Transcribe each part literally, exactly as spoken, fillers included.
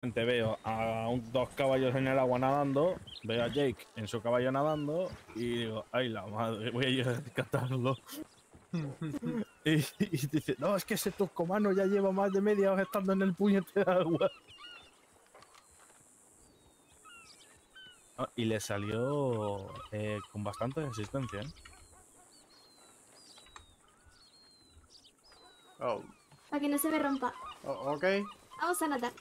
repente veo a un, dos caballos en el agua nadando, veo a Jake en su caballo nadando y digo, ay la madre, voy a ir a rescatarlo. y, y dice, no, es que ese turcomano ya lleva más de media hora estando en el puñete de agua. Ah, y le salió eh, con bastante resistencia, ¿eh? Oh. Para que no se me rompa. Oh, ok. Vamos a nadar.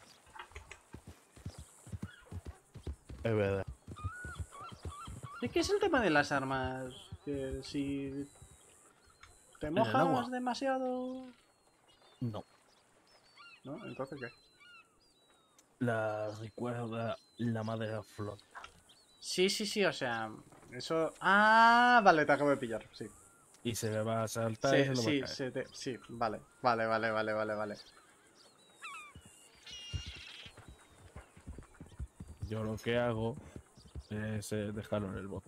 Es verdad. ¿Y qué es el tema de las armas? Que si te el agua? mojas demasiado... No. ¿No? ¿Entonces qué? La recuerda la madera flota. Sí, sí, sí, o sea... Eso... Ah, vale, te acabo de pillar, sí. Y se le va a saltar y se Sí, lo va a sí, caer. se te- sí, vale. Vale, vale, vale, vale, vale. Yo lo que hago es eh, dejarlo en el bote.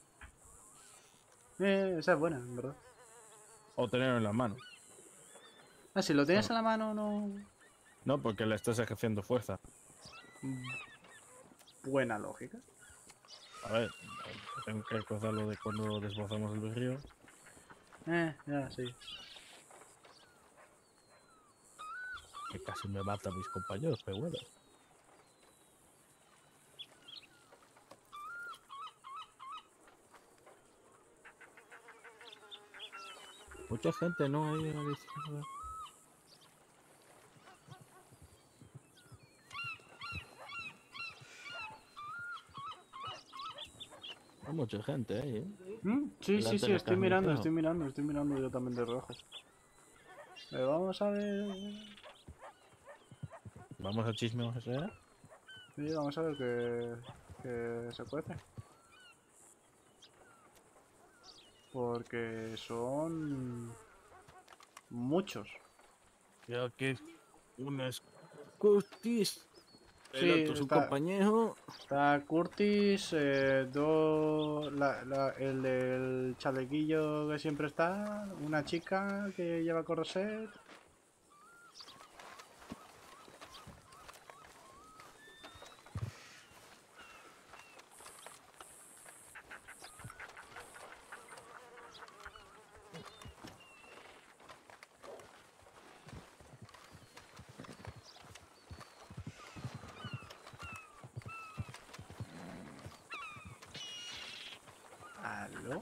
Eh, esa es buena, en verdad. O tenerlo en la mano. Ah, si lo tienes No. en la mano, no... No, porque le estás ejerciendo fuerza. Buena lógica. A ver, tengo que recordarlo de cuando desbrozamos el río. Eh, ya, sí. Que casi me matan mis compañeros, pero bueno. Mucha gente, ¿no? Ahí a la izquierda. Hay mucha gente ahí, ¿eh? ¿Mm? Sí, Delante sí, sí, del estoy mirando, carnicero. estoy mirando, estoy mirando yo también de rojo. Eh, vamos a ver... Vamos a chismear, ¿eh? Sí, vamos a ver qué, qué se cuece. Porque son... muchos. Creo que es un Curtis. El Sí, otro, su está- compañero. Está Curtis, eh, dos, la- la- el del chalequillo que siempre está, una chica que lleva corset. ¿Aló?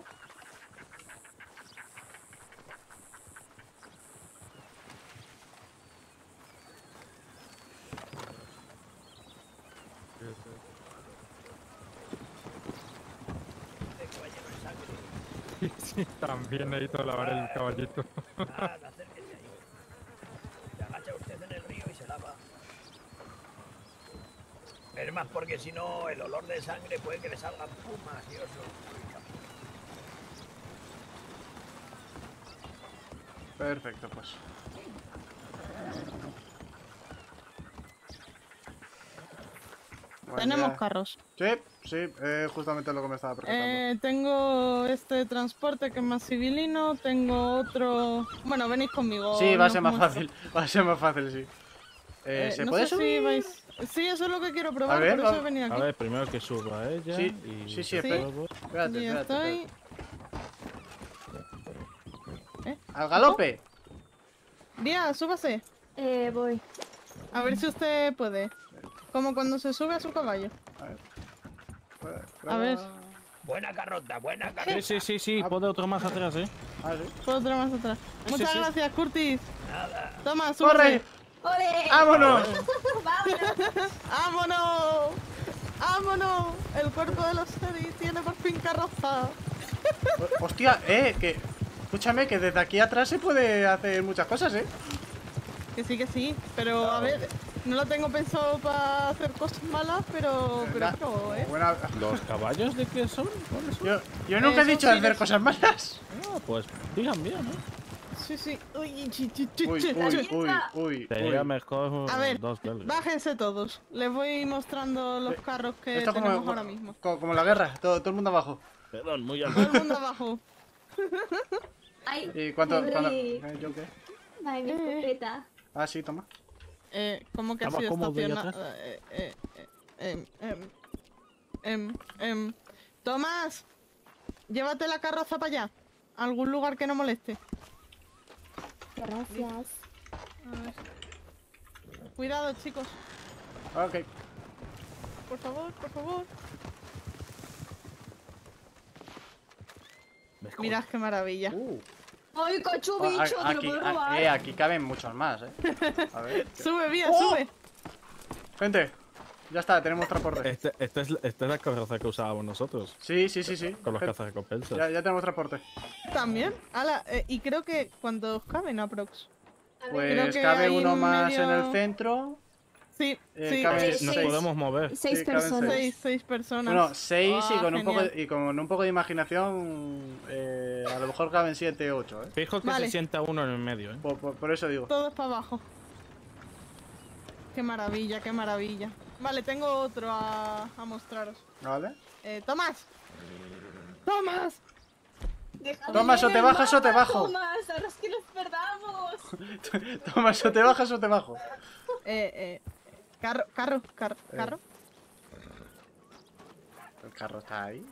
Sí, también necesito lavar el caballito. Nada, acérquese ahí. Se agacha usted en el río y se lava. Es más porque si no, el olor de sangre puede que le salgan pumas y osos. Perfecto, pues. Buen Tenemos día. carros. Sí, sí, eh, justamente lo que me estaba preguntando. Eh, tengo este transporte que es más civilino, tengo otro... Bueno, venís conmigo. sí, va a nos ser más muestro. fácil, va a ser más fácil, sí. Eh, Eh, ¿Se no puede sé subir? si vais... Sí, eso es lo que quiero probar, A ver, por eso va- he venido A aquí. ver, primero que suba ella. Sí, y sí, sí, después- espera. Espérate, Ya espérate, estoy... espérate. ¿Eh? ¡Al galope! Día, súbase. Eh, voy. A ver si usted puede. Como cuando se sube a su caballo. A ver. A ver. Buena carrota, buena carrota. Sí, sí, sí, sí, pone otro más atrás, ¿eh? Ah, sí. Puedo otro más atrás. Sí, Muchas sí. gracias, Curtis. Nada. Toma, súbase. ¡Corre! ¡Ole! ¡Vámonos! ¡Vámonos! ¡Vámonos! ¡Vámonos! El cuerpo de los seres tiene por fin carroza. O- Hostia, eh, que... Escúchame, que desde aquí atrás se puede hacer muchas cosas, eh. Que sí, que sí. Pero a ver, no lo tengo pensado para hacer cosas malas, pero. Pero, Na- pero, ¿eh? Buena... ¿Los caballos de qué son? ¿Cuáles son? Yo, yo nunca he Eh, dicho son de hacer tigres. cosas malas. Ah, pues digan bien, ¿no? Sí, sí. Uy, chi, chi, chi, Uy, chi. uy, uy, uy, Sería uy. mejor A ver, dos belgas. Bájense todos. Les voy mostrando los carros que Esto tenemos como, ahora mismo. como, como la guerra, todo, todo el mundo abajo. Perdón, muy Todo alto. el mundo abajo. ¡Ay! ¿Y cuánto? Henry. cuánto- eh, ¿Yo qué? Ay, mi Eh. escopeta. Ah, sí, toma. Eh, ¿Cómo que ha Estaba sido cómodo ahí estacionado? atrás. Eh, eh, eh, em, em, em, em. Tomás, llévate la carroza para allá. A algún lugar que no moleste. Gracias. A ver. Cuidado, chicos. Ok. Por favor, por favor. ¿Ves? Mirad qué maravilla. Uh. ¡Ay, cochu Ah, bicho! a- ¡Te lo aquí, puedo a- robar! eh, aquí caben muchos más, eh. A ver. Sube, Vía, ¡Oh! sube. Gente, ya está, tenemos transporte. Este, este es, esta es la carroza que usábamos nosotros. Sí, sí, sí, sí. Con los Gente, cazarrecompensas. Ya, ya tenemos transporte. También. Ala, eh, y creo que cuando os caben, aprox. A ver, Creo Pues que cabe hay uno en más en el medio- centro. Sí, Eh, sí. cabe- Eh, Nos seis. podemos mover. seis Sí, caben personas. Seis, seis personas. Bueno, seis y, Ah, con un poco de, genial. y con un poco de imaginación, eh, a lo mejor caben siete, ocho, ¿eh? Fijo que Vale. se sienta uno en el medio, ¿eh? Por, por- por eso digo. Todos para abajo. Qué maravilla, qué maravilla. Vale, tengo otro a, a mostraros. ¿Vale? Eh, Tomás. Tomás. Déjame Toma, eso ver te el bajo, eso te mapa, bajo. Tomás, ahora es que nos perdamos. Toma, eso te bajas o te bajo. Eh, eh, carro, carro, carro, Eh. carro. El carro está ahí.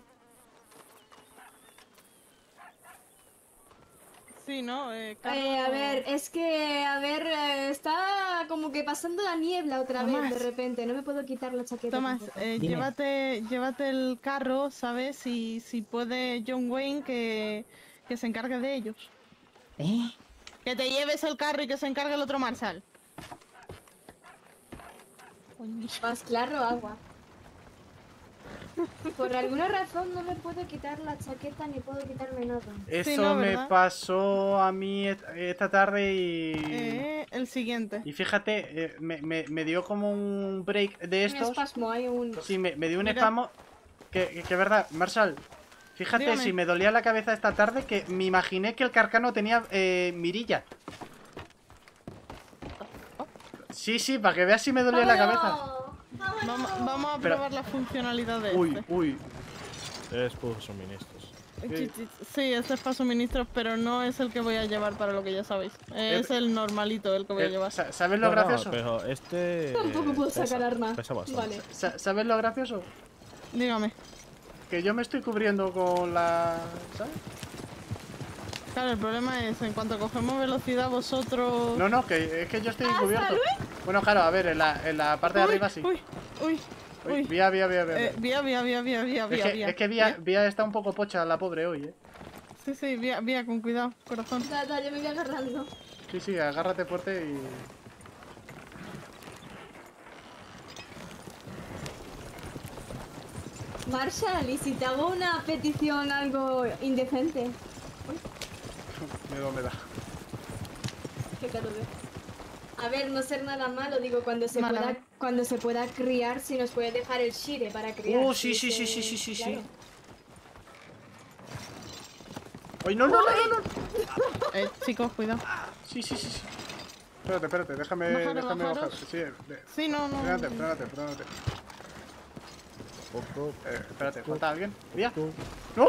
Sí, ¿no? Eh, carro... Eh, a ver, es que, a ver, eh, está como que pasando la niebla otra Tomás. vez de repente. No me puedo quitar la chaqueta. Tomás, tampoco. eh, Dime. llévate, llévate el carro, ¿sabes? Si, si puede John Wayne que, que se encargue de ellos. ¿Eh? Que te lleves el carro y que se encargue el otro Marshall. Coño. Más claro, agua. Por alguna razón no me puedo quitar la chaqueta ni puedo quitarme nada. Eso no, me ¿verdad? pasó a mí et- esta tarde y... Eh, el siguiente. Y fíjate, eh, me, me- me dio como un break de Un estos. espasmo, hay un... Sí, me, me dio un Mira. espasmo. Que, que, que verdad, Marshall. Fíjate, Dígame. si me dolía la cabeza esta tarde que me imaginé que el carcano tenía eh, mirilla. Sí, sí, para que veas si me dolía la cabeza. Vamos, vamos a Pero- probar la funcionalidad de Uy, este. uy. Es por suministros. Sí, sí, sí, este es para suministros, pero no es el que voy a llevar para lo que ya sabéis. Es Eh, el normalito el que voy a Eh, llevar. sa- ¿Sabes lo No, no, gracioso? pero este. Tampoco puedo pesa- sacar arma. Pesa bastante. Vale. Sa- ¿Sabes lo gracioso? Dígame. Que yo me estoy cubriendo con la... ¿Sabes? Claro, el problema es, en cuanto cogemos velocidad, vosotros... No, no, que es que yo estoy Ah, cubierto. Bueno, claro, a ver, en la, en la parte de Uy, arriba sí. Uy, uy, Uy, uy. vía, vía, vía, vía. Eh, vía, vía, vía, vía, vía, es, vía, que, vía. es que vía, vía está un poco pocha la pobre hoy, eh. Sí, sí, vía, vía, con cuidado, corazón. Da, da, yo me voy agarrando. Sí, sí, agárrate fuerte y... Marshall, ¿y si te hago una petición algo indecente? Miedo me da. Qué caro veo. A ver, no ser nada malo, digo, cuando se Mala. pueda cuando se pueda criar, si nos puede dejar el shire para criar. Oh, sí, si sí, sí, se- sí, sí, sí, sí. claro. ¡Ay, no, no, no, no, no! Eh, chicos, cuidado. Sí, sí, sí, sí. Espérate, espérate, déjame, Bajaros, déjame bajar. bajaros. Sí, de- Sí, no, no. frenate, frenate, frenate. Poco. Eh, espérate, ¿falta alguien? ¿Vía? Tú. ¡No!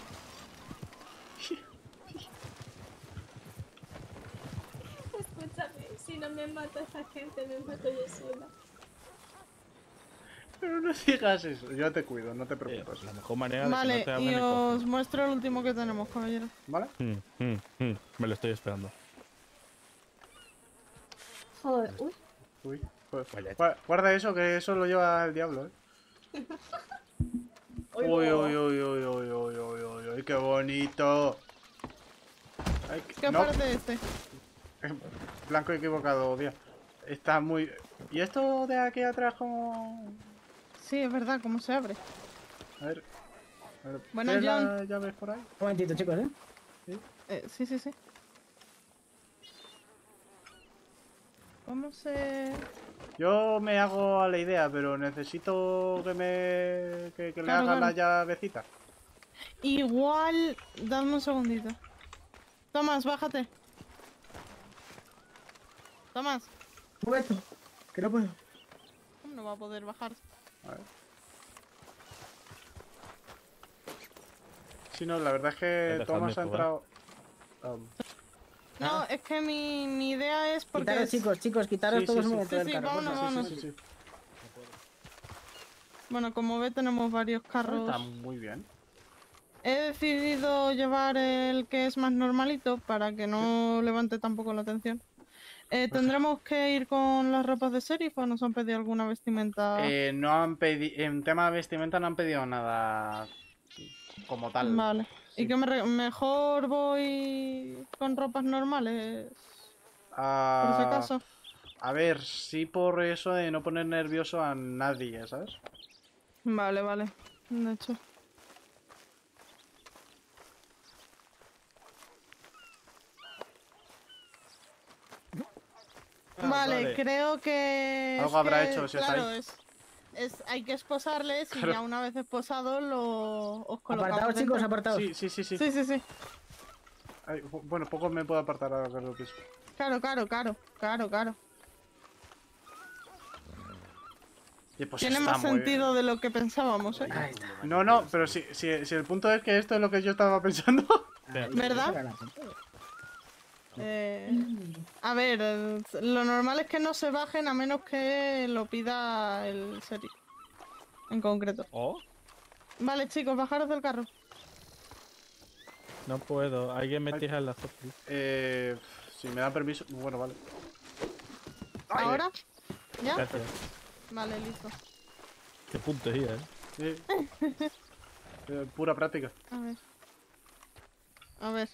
Escúchame, si no me mata esa gente, me mato yo sola. Pero no digas eso. Yo te cuido, no te Eh, preocupes. la mejor manera de que Vale, no te y hablen os muestro el último que tenemos, caballero. ¿Vale? Mm, mm, mm, Me lo estoy esperando. Joder, uy. Uy, joder. Vaya. Gua- Guarda eso, que eso lo lleva el diablo, eh. Uy, uy, uy, uy, uy, uy, uy, uy, uy, qué bonito. Ay, que- ¿Qué no, parece este? blanco equivocado, Dios. Está muy... ¿Y esto de aquí atrás como...? Sí, es verdad, ¿cómo se abre? A ver... A ver, Bueno, ¿tienes John. las llaves por ahí? Un momentito, chicos, ¿eh? Eh, sí, sí, sí. ¿Cómo se...? Yo me hago a la idea, pero necesito que me... que, que le Claro, haga claro. la llavecita. Igual... Dame un segundito. Tomás, bájate. Tomás, Un momento, que no puedo. ¿cómo no va a poder bajar? A ver. Si no, la verdad es que Dejadme Thomas ha probar. entrado... Um, No, es que mi, mi idea es porque... Quitaros, es- chicos, chicos, quitaros Sí, todos sí, un sí. momento Sí, del sí, carro. vámonos, porfa. vámonos. Sí, sí, sí. Bueno, como ve tenemos varios carros. Está muy bien. He decidido llevar el que es más normalito para que no levante tampoco la atención. Eh, Pues- ¿Tendremos que ir con las ropas de sheriff o nos han pedido alguna vestimenta? Eh, no han pedido... En tema de vestimenta no han pedido nada como tal. Vale. Sí. ¿Y que me re- mejor voy con ropas normales? Por si Ah, acaso. a ver, sí por eso de no poner nervioso a nadie, ¿sabes? Vale, vale. De hecho. Ah, Vale, creo que... Algo es habrá que, hecho si está claro, ahí. es, es, hay que esposarles y Claro. ya una vez esposado lo, os colocamos Apartaos, chicos, dentro. apartaos. Sí, sí, sí, sí. Sí, sí, sí. Ay, bu- bueno, poco me puedo apartar ahora que lo pienso. Claro, claro, claro, claro, claro. Y pues Tiene está más muy sentido de lo que pensábamos, ¿eh? Ahí está. bien. No, no, pero si, si, si el punto es que esto es lo que yo estaba pensando. Ahí, ¿Verdad? sácala. Eh, a ver, eh, lo normal es que no se bajen a menos que lo pida el sheriff. En concreto. ¿Oh? Vale, chicos, bajaros del carro. No puedo. Alguien me Ay. tira la foto. Eh, si me dan permiso. Bueno, vale. ¿Ahora? ¿Ya? Gracias. Vale, listo. Qué puntería, eh. Sí. Eh, pura práctica. A ver. A ver.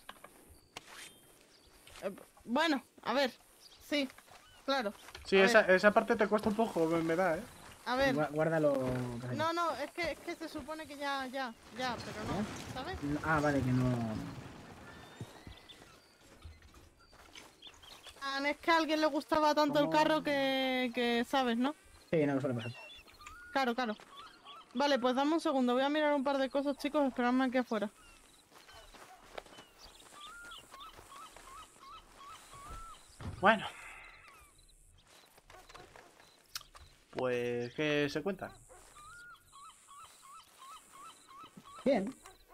Eh, bueno, a ver. Sí, claro. Sí, A esa, ver. esa parte te cuesta un poco, me, me da, ¿eh? A ver. Gua- Guárdalo. Casi. No, no, es que, es que se supone que ya, ya, ya, pero no, ¿sabes? Ah, vale, que no. Ah, es que a alguien le gustaba tanto el ¿Cómo? carro que, que, ¿sabes, no? Sí, no suele pasar. Claro, claro. Vale, pues dame un segundo, voy a mirar un par de cosas, chicos, esperadme aquí afuera. Bueno. Pues, ¿qué se cuenta? Bien.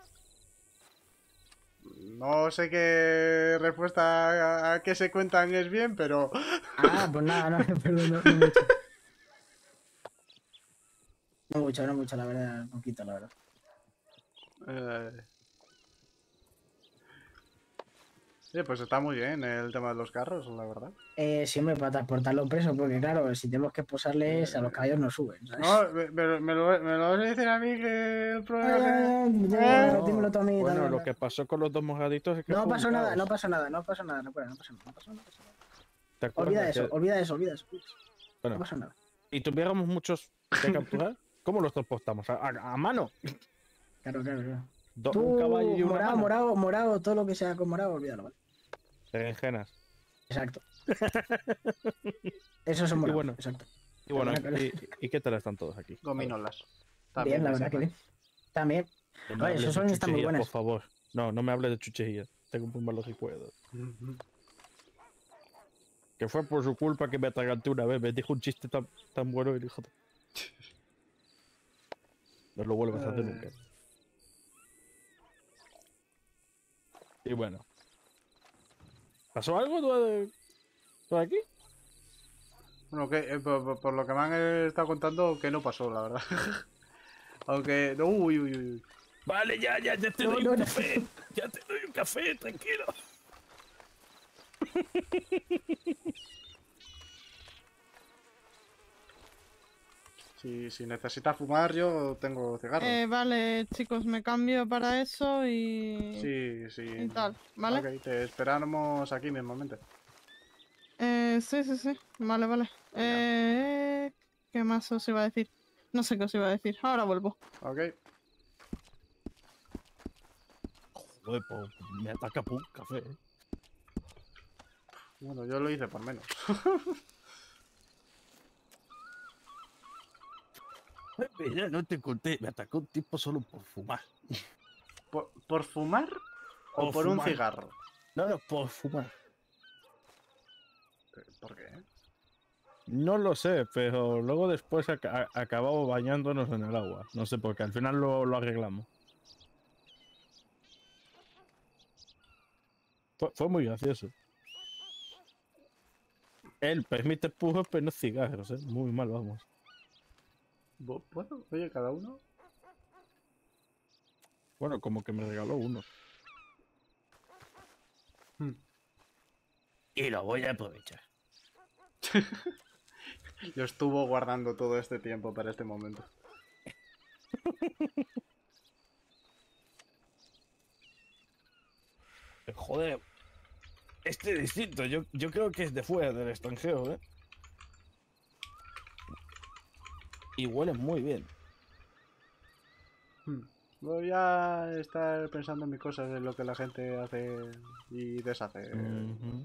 No sé qué respuesta a, a qué se cuentan es bien, pero... Ah, pues nada, no, perdón, no, no mucho. No mucho, no mucho, la verdad, poquito, la verdad. Eh... Sí, pues está muy bien el tema de los carros, la verdad. Eh, sí, hombre, para transportarlo preso, porque claro, si tenemos que posarles, a los caballos no suben, ¿sabes? No, me, me- me lo, me lo vas a decir a mí que el problema Ay, es... ay, ay, Eh, dímelo, dímelo tú a mí, Bueno, dale, lo dale. que pasó con los dos mojaditos es que No fue un pasó nada, caos. no pasó nada, no pasó nada, recuerda, no pasó nada, no pasó nada. No pasó nada. ¿Te acuerdas Olvida que- eso, olvida eso, olvida eso. olvida eso. Bueno. No pasó nada. Y tuviéramos muchos que capturar, ¿cómo los transportamos? ¿A, a- a mano? Claro, claro, claro. Do- Tú, un caballo y una morado, mano. morado, morado, todo lo que sea con morado, olvídalo, ¿vale? Berenjenas. Exacto. Esos son Y morados, bueno, exacto. Y bueno, Perdona, ¿y, y qué tal están todos aquí? Gominolas. Bien, la verdad que bien. También. No me Oye, hables esos de son están muy chucherías, buenas. por favor. No, no me hables de chucherías. Tengo muy malos recuerdos. Que fue por su culpa que me atraganté una vez. Me dijo un chiste tan, tan bueno y dijo... No lo vuelvas a hacer nunca. Y bueno. ¿Pasó algo tú- por aquí? Bueno, que, eh, por, por- por lo que me han estado contando, que no pasó, la verdad. Aunque... no, Uy, uy, uy. Vale, ya, ya, ya te No, doy no, un no. café. Ya te doy un café, tranquilo. Si, si necesitas fumar, yo tengo cigarros. Eh, vale, chicos, me cambio para eso y... Sí, sí. y tal, ¿vale? Ok, te esperamos aquí mismamente. Eh, sí, sí, sí. Vale, vale. Eh, ¿qué más os iba a decir? No sé qué os iba a decir. Ahora vuelvo. Ok. Joder, pues me ataca por un café. ¿eh? Bueno, yo lo hice por menos. Ya no te conté, me atacó un tipo solo por fumar. ¿Por, por fumar o Por por un fumar. cigarro? No, no, por fumar. ¿Por qué? No lo sé, pero luego después aca- a- acabamos bañándonos en el agua. No sé por qué, al final lo, lo arreglamos. Fue, fue muy gracioso. Él permite puros, pero no cigarros, ¿eh? Muy mal, vamos. Bu- Bueno, oye, cada uno. Bueno, como que me regaló uno. Hmm. Y lo voy a aprovechar. Lo estuvo guardando todo este tiempo para este momento. Joder. Este es distinto. Yo, yo creo que es de fuera, del extranjero, ¿eh? Y huele muy bien. Hmm. Voy a estar pensando en mis cosas, en lo que la gente hace y deshace. Ujú.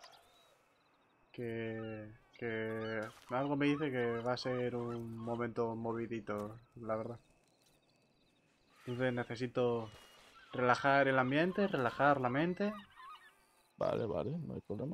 Que, que algo me dice que va a ser un momento movidito, la verdad. Entonces necesito relajar el ambiente, relajar la mente. Vale, vale, no hay problema.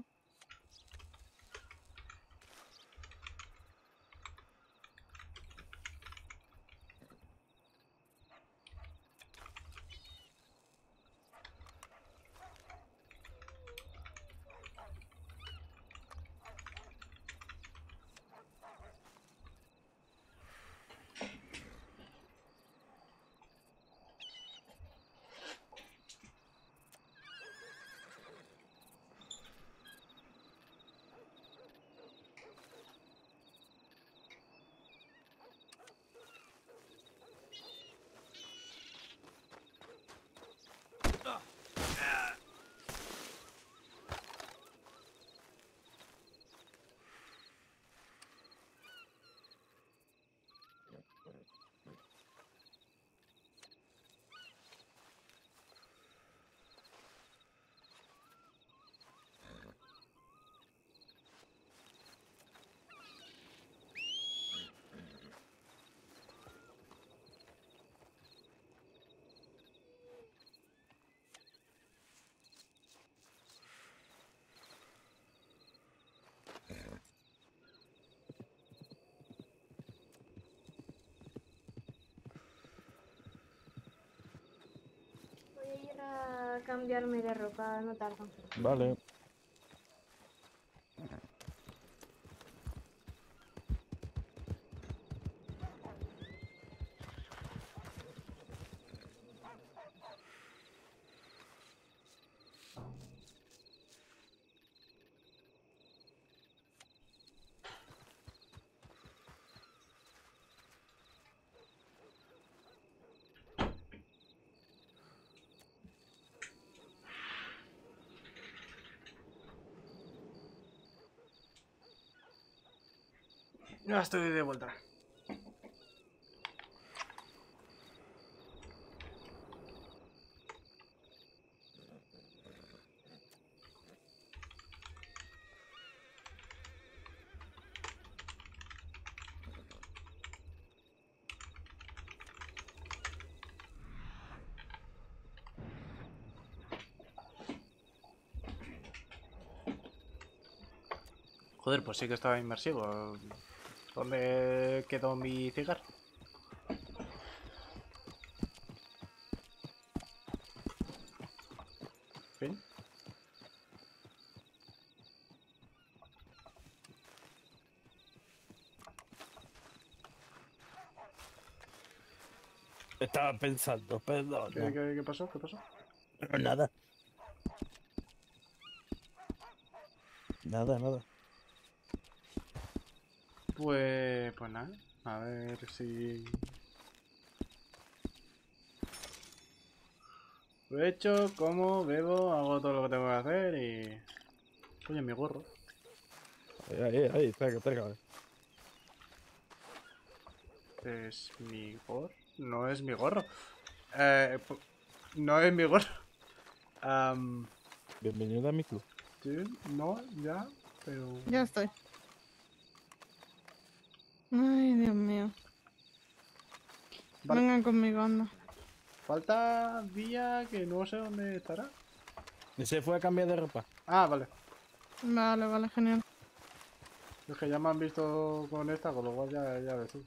Voy a ir a cambiarme de ropa, no tardo. Vale. Ya estoy de vuelta. Joder, pues sí que estaba inmersivo. ¿Dónde quedó mi cigarro? ¿Fin? Estaba pensando, perdón. ¿Qué, qué, qué pasó? ¿Qué pasó? No, nada. Nada, nada. Pues, pues nada. A ver si... Lo he hecho, como, bebo, hago todo lo que tengo que hacer y... Oye, mi gorro. Ahí, ahí, ahí, traiga, traiga. ¿Es mi gorro? No es mi gorro. Eh, pu- no es mi gorro. Am, Bienvenido a mi club. sí, no, ya, pero... Ya estoy. Ay, Dios mío. Vale. Vengan conmigo, anda. Falta Vía, que no sé dónde estará. Y se fue a cambiar de ropa. Ah, vale. Vale, vale, genial. Es que ya me han visto con esta, con lo cual ya, ya ves tú.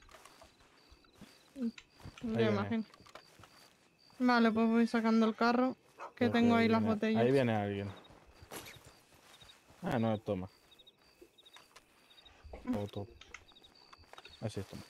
Ya viene. imagino. Vale, pues voy sacando el carro. Que Pues tengo ahí ahí las viene- botellas. Ahí viene alguien. Ah, no, toma. Todo, todo. Así es, toma.